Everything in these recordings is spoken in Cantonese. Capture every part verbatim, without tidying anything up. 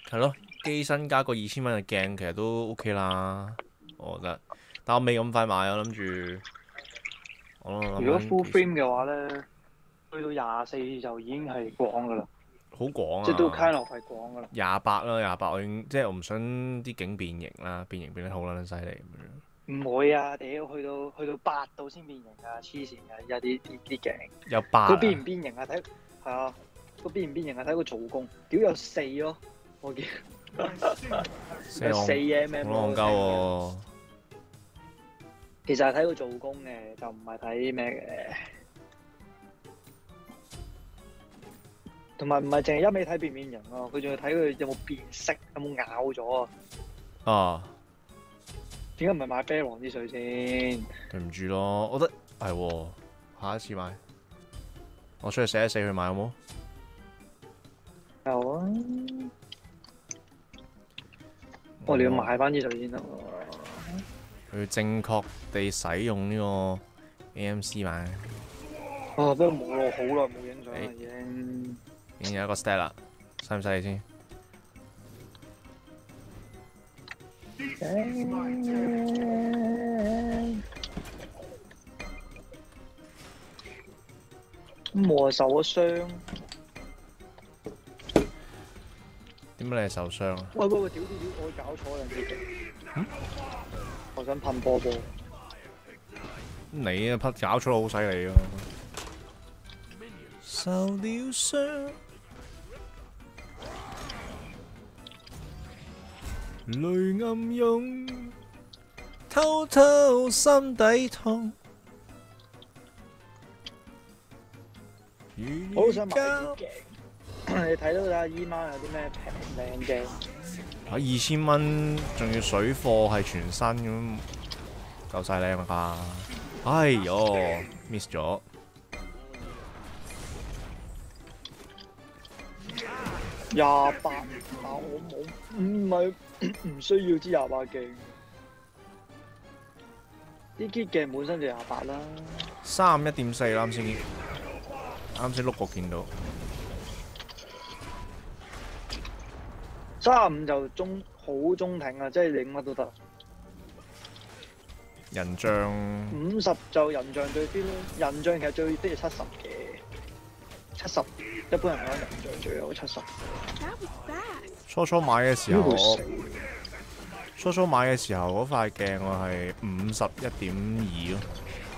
係咯，機身加個二千蚊嘅鏡其實都 OK 啦，我覺得。但我未咁快買，我諗住我諗如果 full frame 嘅話咧，去到廿四就已經係廣噶啦， 好廣即係都 kind 啊！ of 係廣噶啦。 廿八啦，廿八我已經即係我唔想啲景變形啦，變形變得好撚犀利咁樣。 唔會啊！屌，去到去到八度先變形啊！黐線啊！而家啲啲啲鏡， 有八啊！ 佢變唔變形啊？睇係啊，佢變唔變形啊？睇個做工，屌有四咯，我見有四 mm 好戇鳩喎！ 其實係睇佢做工嘅，就唔係睇咩嘅。同埋唔係淨係一味睇變唔變形咯，佢仲要睇佢有冇變色，有冇咬咗啊？ 啊！ 點解唔係買啤王啲水先？ 對唔住咯，我覺得係喎，下一次買，我出去寫一寫去買好冇？ 有啊！我哋要買翻啲水先得佢要正確地使用呢個 A M C 買。 哦，不過冇咯，好耐冇影相啦已經。 已經有一個 stat 啦，使唔使你先？ 咁我受咗傷。 點解你受傷啊？ 喂喂喂！屌屌屌！我搞錯人哋嘅。 嗯？ 我想噴波波。 你啊，噴搞錯得好犀利啊！受了傷，淚暗湧，偷偷心底痛。 我好想買啲鏡，你睇到阿姨媽有啲咩平靚鏡？ 啊，二千蚊，仲要水貨係全新咁，夠晒靚啦！哎呦 ，miss 咗。 廿八，但我冇，唔係唔需要支廿八鏡。啲 kit 鏡本身就廿八啦。 三一點四啦，啱先，啱先碌過見到。 三五就中好中挺啊，即係影乜都得。 人像五十就人像最啲咯，人像其實最低係七十嘅，七十一般人講人像最有七十。 初初買嘅時候，初初買嘅時候嗰塊鏡我係五十一點二咯。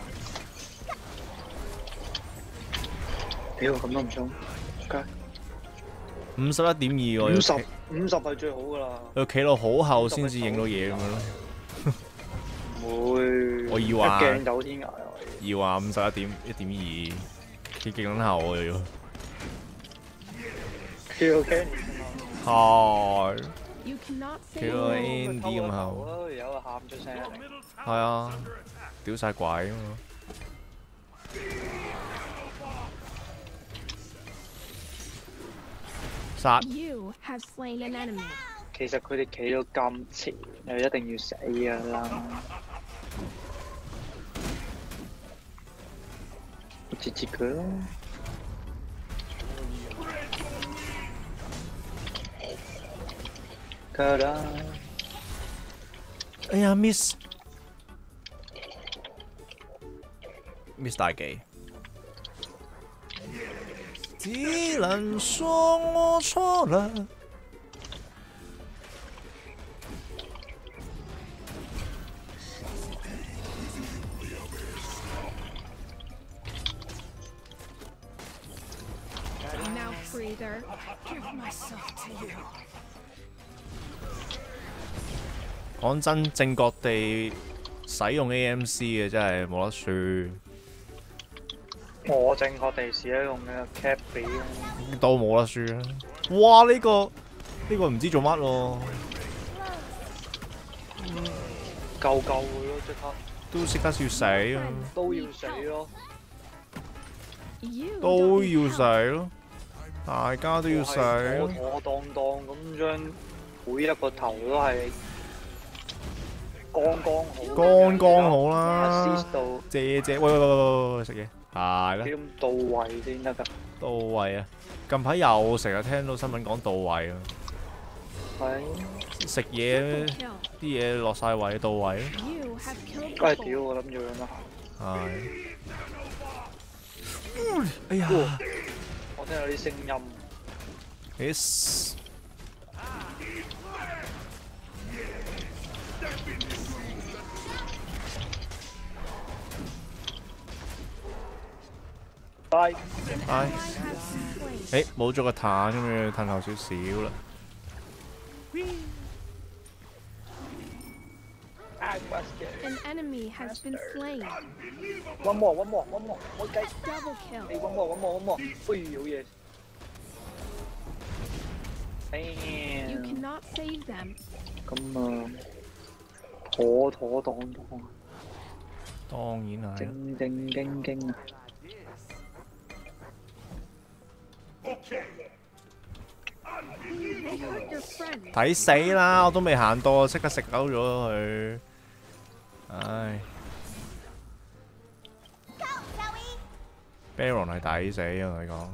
屌，咁都唔中，街五十一點二喎， 五十五十係最好噶啦。 要企到好後先至影到嘢咁樣咯。 唔會， 我要話一鏡走天涯啊！ 要話五十一點一點二，企勁撚後我要。 企到 Kenny 係。 You cannot 企 say 到 no. Andy 咁後。 有個喊出聲。 係啊，屌晒鬼啊嘛！殺 You have slain an enemy. 其實佢哋企到咁前，就一定要死噶啦！截截佢咯！噶啦！ 哎呀 ，miss miss 大忌，只能說我錯了。 Mouth breather. Give myself to you. 講真，正確地使用 A M C 嘅真係冇得輸。 我正確地使用嘅 cap 比都冇得輸啊！哇！呢、個呢、個唔知做乜喎， 救救佢咯，即刻都識得要死啊！ 都要死咯！ You 都 don't 要 need 死 help. 咯，大家都要死妥咯。 妥當當咁將每一個頭都係剛剛好， 剛剛好啦 assist 到謝謝，喂喂喂喂喂，食嘢係啦， 幾咁到位先得㗎。 到位啊！近排又成日聽到新聞講到位啊， 係。 食嘢 Triple kill. 啲嘢落晒位到位。 You have killed 喂， the 屌！ boar. 我諗住咁樣行。 係。哎呀！ 我聽到啲聲音。 Yes。 拜。 拜。 I have slain. 誒，冇咗個彈咁樣，褪後少少啦。 An enemy has been slain. One more, one more, one more，我計。 Double kill. 你 one more, one more, one more，哎，好嘢。 You Damn。 cannot save them. 咁啊，妥妥當當， 當然係。 正正經經啊！ They hurt your friend. 睇死啦！我都未行多，即刻食鳩咗佢。唉 ，Baron 係抵死啊！同你講，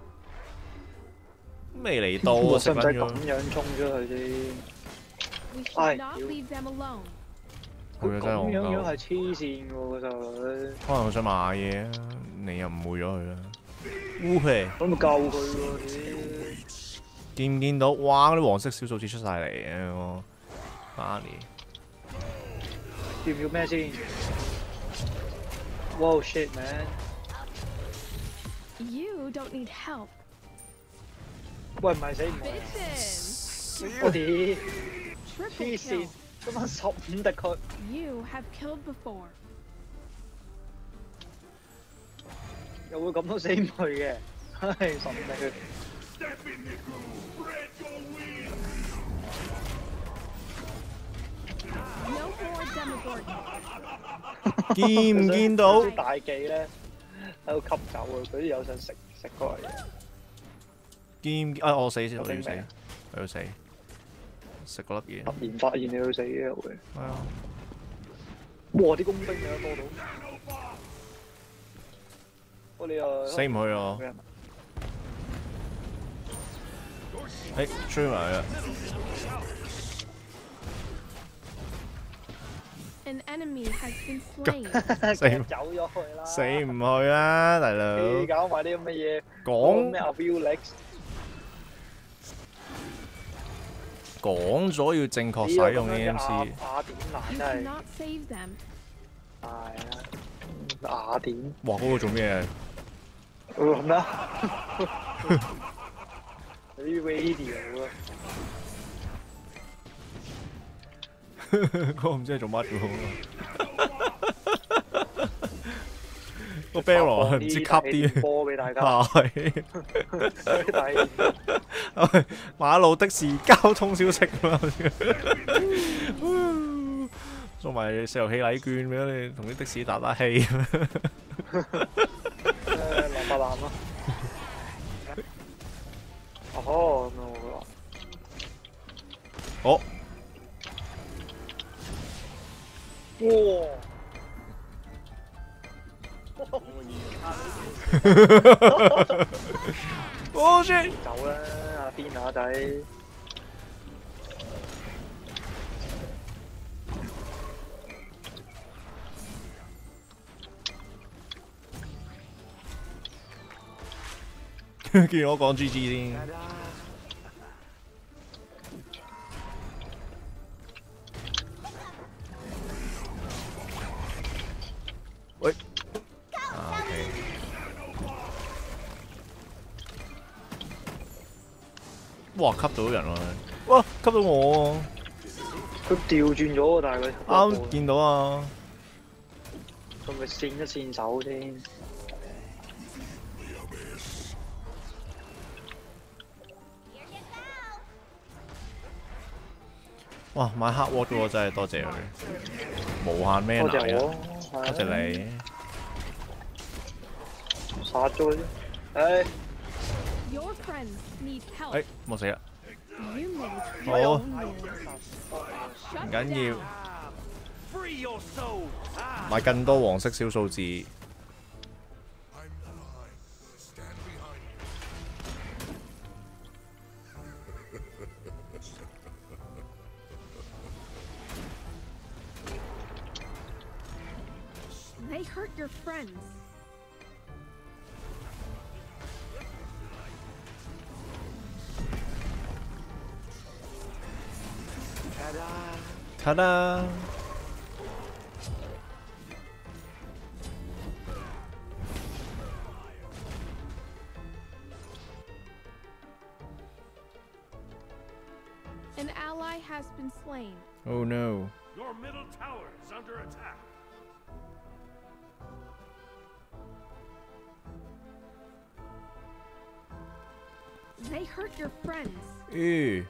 未嚟到啊，食使唔使撚咗。 咁樣衝出去先？ We should Ai, not you- leave them alone. 佢真係咁樣樣戇鳩。 係黐線喎，個細路女。 可能佢想買嘢啊，你又誤會咗佢啦。烏皮， 咁咪救佢喎！ 見唔見到？哇！嗰啲黃色小數字出晒嚟嘅，Barney。 屌，要唔要咩先？Wow shit man！ You don't need help. 喂，唔係死唔係？ Bitches. 我屌！ Triple 黐 kill. 線，今晚十五敵佢。 You have killed before. 又會咁都死唔去嘅，唉，十五敵佢。 No more Demogorgon. 見唔見到？ 啲大忌咧喺度吸走啊！佢啲有想食食過嚟嘅。 見唔見啊！我死先，我要死， 我明我要死，食嗰粒嘢。 突然發現你要死嘅會。 係啊， 哇！啲工兵有多到。我哋又死唔去啊！誒，追埋啦！ An enemy has been slain. 死走咗去啦！ 死唔去啊，大佬！ 你搞埋啲咁嘅嘢， 講咩 Avilex？ 講咗要正確使用 A M C。 雅典娜 You 真係 cannot save them. 係啊，雅典。 哇！嗰個做咩？ 做咩啊？啲 radio 啊！ 嗰個唔知係做乜嘅喎。個 Baron 唔知吸啲波俾大家。 係。 所以睇馬路的士交通消息啦，送埋石油氣禮券俾你，同啲的士打打氣。 誒浪白爛咯。哦，咁樣我好。 哇！ 我先走啦，阿邊下仔。 見我講 G G 先。喂。啊 OK。哇！吸到人喎！哇！吸到我佢調轉咗喎，但係佢喎！啱見到啊！ 佢咪跣一跣手先。 哇！買黑鑊嘅喎，真係多謝佢，無限咩多謝奶啊！ 我， 多謝你。 殺咗佢先。誒， Your friends need help. 誒，冇死啦！ You made 好 your own rules. 唔 Shut 緊要 down.， 買更多黃色小數字。 hurt your friends. Ta-da! An ally has been slain. Oh no. Your middle tower is under attack. They hurt your friends. 咦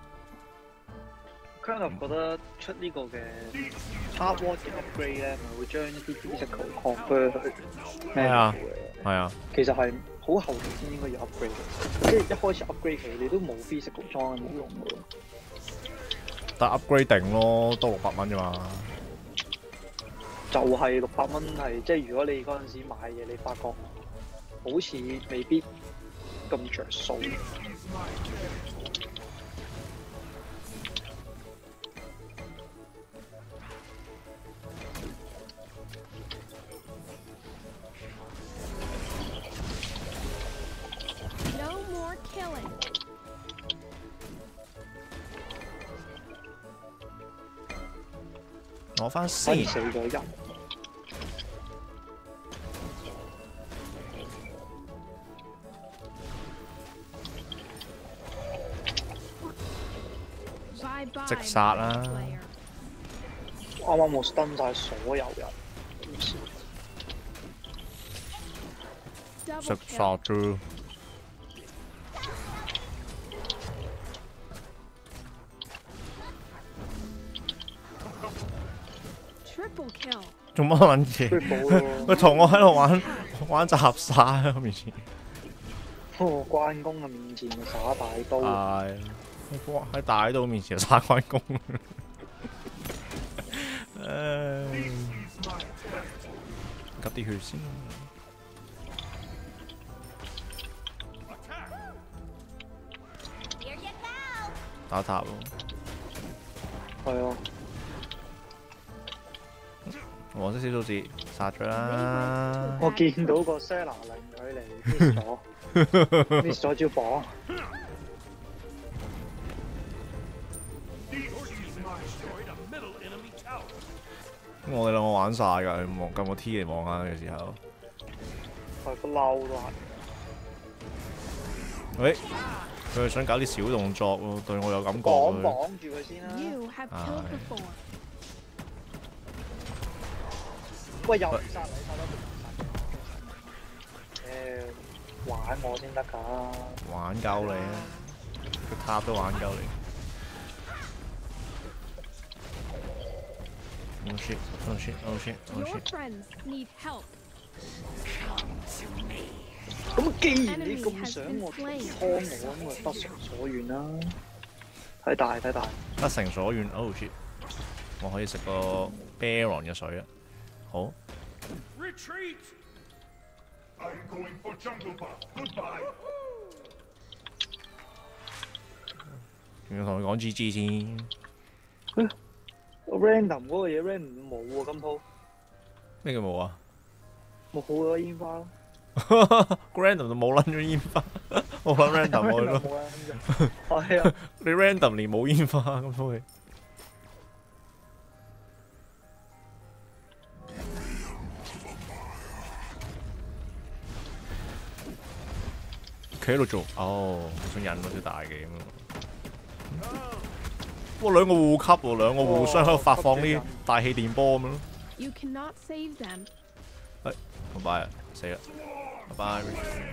kind of 覺得出呢個嘅 hard ward 嘅 upgrade 咧，咪會將一啲 physical convert 去係啊 manual 嘅。 係啊， 其實係好後期先應該要 upgrade 嘅，即係一開始 upgrade 佢，你都冇 physical 裝冇用嘅喎。 但 upgrade 定咯，都六百蚊啫嘛。 就係六百蚊係，即係如果你嗰陣時買嘢，你發覺好似未必咁着數。 攞翻先。 死咗人。 直殺啦！ 啱啱我 stun 晒所有人。 直殺啫。做乜撚嘢？佢同我喺度玩玩雜沙喺我面前。 哦，關公嘅面前就耍大刀。 係，喺大刀面前就耍關公。唉，急啲血先。打塔喎。 係啊。 黃色小數字殺咗啦！ 我見到個 Sela 令佢嚟 miss 咗 ，miss 咗招綁。 我哋兩個玩晒㗎，你望撳個 T 嚟望下嘅時候。 係不嬲都係。 喂，佢係想搞啲小動作喎，對我有感覺。 綁綁住佢先啦。喂，又殺你殺得誒，玩我先得㗎。 玩夠你啊！個塔都玩夠你。Oh shit! Oh shit! Oh shit! Oh shit! 咁既然你咁想我幫我，咁咪得償所願啦。睇大睇大。 得償所願 ！Oh shit！我可以食個 Baron 嘅水啊！好。 Retreat! I'm going for jungle buff. Goodbye. 仲要同佢講 G G 先。 個 random 嗰個嘢 random 冇喎，今鋪。 咩叫冇啊？ 冇好咗煙花咯。 random 就冇撚咗煙花，我撚 random 我咯。 係啊， 你 random 連冇煙花咁都係。佢喺度做，哦，想引嗰條大嘅咁樣。哇，兩個互吸喎，兩個互相喺度發放啲大氣電波咁樣咯。喂，拜拜啊，死啦，拜拜。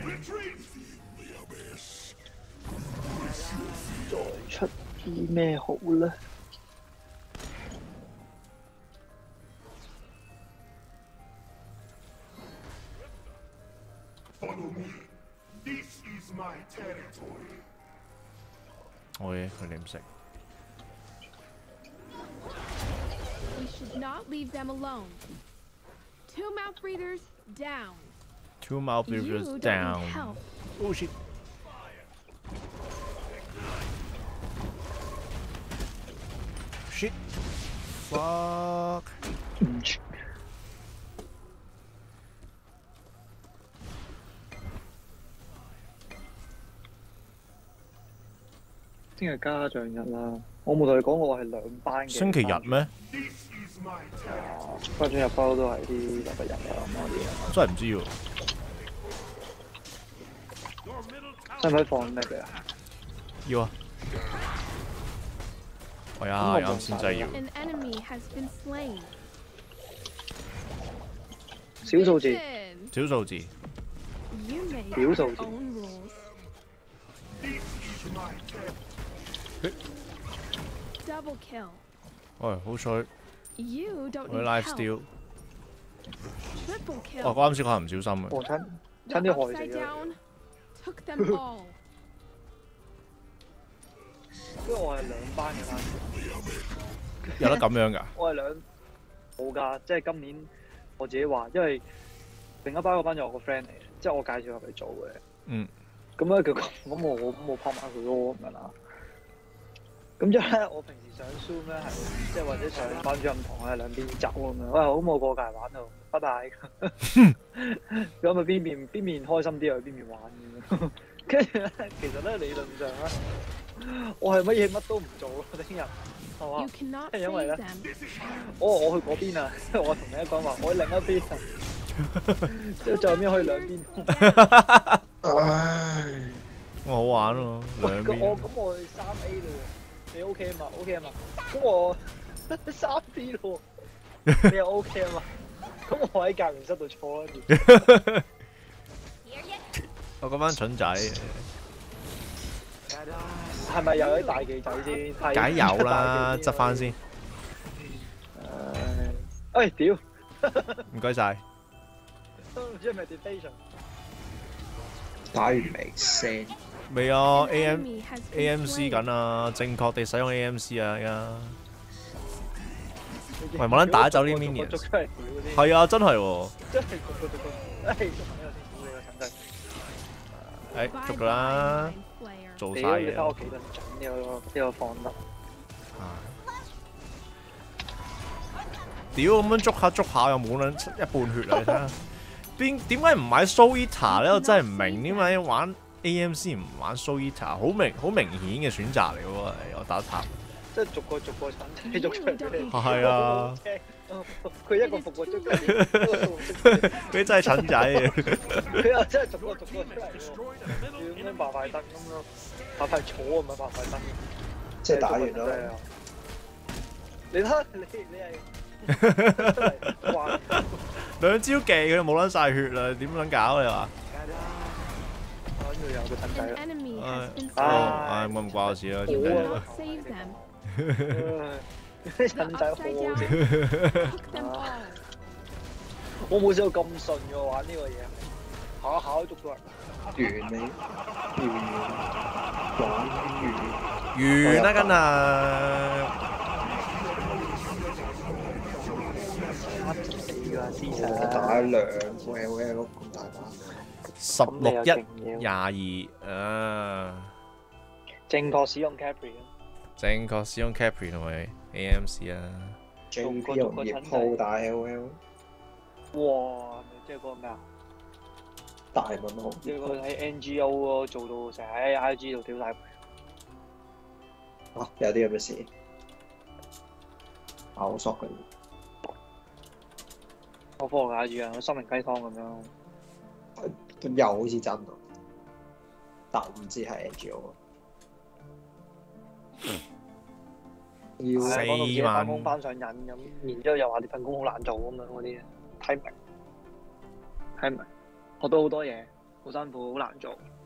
再出啲咩好咧？ 我嘢佢哋唔識。 We should not leave them alone. Two mouth breathers down. Two mouth breathers down. Oh shit. Shit. Fuck. 聽日家長日啦，我冇同你講過我係兩班嘅。 星期日咩？ This is my 家長日包都係啲禮拜日啊咁嗰啲。 真係唔知喎。 your middle 使 tower. 唔使放咩嘅啊？ 要啊！我呀，啱先真係要。 An enemy has been slain. 小數字， Listen, 小數字。 You make 小 your 數字 own rules. This is my death. Double kill. 喂，好彩 You don't 我 need life help. steal。 Triple 哦， kill. 我啱先嗰下唔小心啊。 我親 The 親啲害死 upside 咗。 down took them all. 因為我係兩班嘅班主， 有得咁樣㗎？ 我係兩冇㗎，即係今年我自己話，因為另一班個班就我個 friend 嚟嘅，即係我介紹入嚟做嘅。 嗯。 咁咧佢講，咁我咁我拍埋佢咯咁樣啦。咁之後咧，我平時上 Zoom 咧係即係或者上班主任堂咧兩邊走咁樣，喂好冇過界玩到，拜拜。咁咪邊邊邊邊開心啲，去邊邊玩咁樣。跟住咧，其實咧理論上咧，我係乜嘢乜都唔做咯，聽日係 You 嘛？ cannot 因為 save 咧 them. 我我去嗰邊啊，即係我同你一講話，我去另一邊啊，即係最後面可以兩邊。 唉， 我好玩喎， 喂， 兩咁我邊。 咁我去三 A 咯喎，你 OK 啊嘛？OK 啊嘛？咁我三 B 咯喎，你又 OK 啊嘛？咁我喺教員室度坐啦。 我嗰班蠢仔， 係咪有啲大技仔先？ 梗係有啦，執翻先。 唉，哎屌！ 唔該晒。 都唔知係咪 deflation？ 打完未先？ 未啊 An ，A M enemy has been A M C slain. 緊啊，正確地使用 A M C 啊，而家。喂冇撚打走呢 minions 捉出嚟屌嗰啲， 係啊，真係喎。 真係逐個逐個，唉，捉埋呢個先，屌你個蠢仔！ 誒， Bye 捉 bye, 㗎啦， mind flayer. 做晒屌你嘢睇我幾撚準呢個呢個放得。 屌咁樣捉下捉下又冇撚一半血啊！你睇下，邊點解唔買 Soul Eater 咧？我真係唔明點解玩 A M C 唔玩 Soul Eater，好明好明顯嘅選擇嚟嘅喎，我打塔。 即係逐個逐個鏟仔捉出嚟俾你。 係啊， 佢一個復活捉佢，一個復活捉佢， 佢真係蠢仔嘅。 佢又真係逐個逐個出嚟喎。 Destroy the middle 要咁樣白塊燈咁咯，白塊草啊，唔係白塊燈。 即係打完啦。 你睇你你係哇！ 兩招技佢冇撚晒血啦，點撚搞你話？ 我呢度有個蠢仔 An 啦。 enemy 唉 has been 哦 slain. 唉，咁唔關我事啦， You 點解？ cannot save them. 啲 The 蠢仔好 upside 好 down 食。 took them all. 我冇試過咁順嘅玩呢個嘢，下下都捉到人。 完未？完玩完。 完啦，跟啊！ 死㗎思我想。 打兩個 L L 咁大把。 十六一咁你有勁嘢廿二啊！ 正確使用 Capri。 正確使用 Capri 同埋 A M C 啊！ J P 容易鋪打 L L， 哇！即係嗰個咩啊？ 大問號。 即係個喺 N G O 嗰度做到成日喺 I G 度屌晒。 啊，有啲咁嘅事。咬索嘅。 我科學 I G 啊，心靈雞湯咁樣。 都又好似真喎，但唔知係 N G O。要係啊講到自己四萬翻工翻上癮咁，然之後又話你份工好難做咁樣嗰啲，睇唔明，睇唔明，學到好多嘢，好辛苦，好難做。